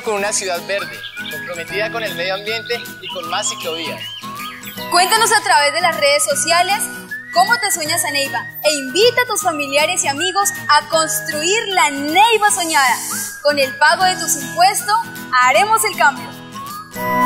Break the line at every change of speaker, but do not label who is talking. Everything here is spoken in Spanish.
sueño con una ciudad verde, comprometida con el medio ambiente y con más ciclovías.
Cuéntanos a través de las redes sociales cómo te sueñas a Neiva e invita a tus familiares y amigos a construir la Neiva soñada. Con el pago de tus impuestos haremos el cambio.